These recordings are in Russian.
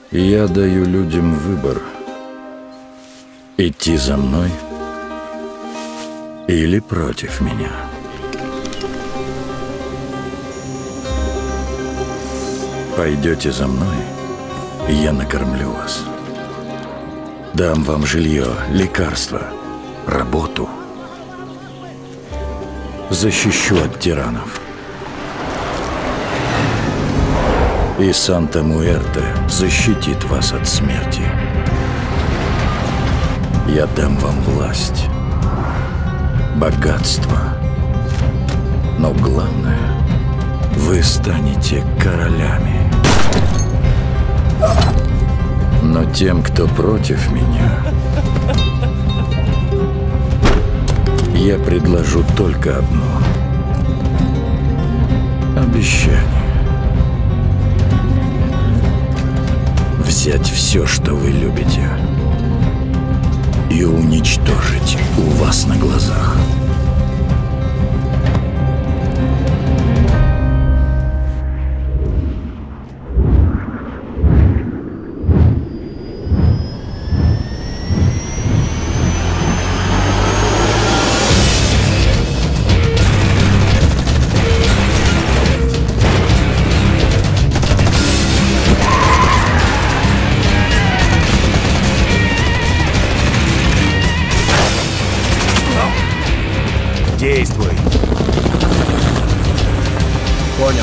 Я даю людям выбор: идти за мной или против меня. Пойдете за мной, и я накормлю вас. Дам вам жилье, лекарства, работу. Защищу от тиранов. И Санта-Муэрте защитит вас от смерти. Я дам вам власть, богатство. Но главное, вы станете королями. Но тем, кто против меня, я предложу только одно обещание: взять все, что вы любите, и уничтожить у вас на глазах. Действуй. Понял.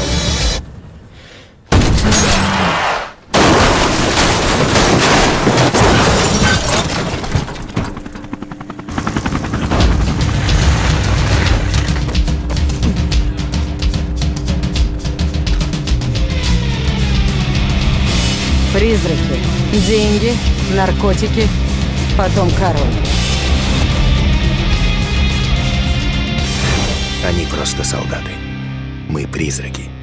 Призраки, деньги, наркотики, потом король. Они просто солдаты. Мы призраки.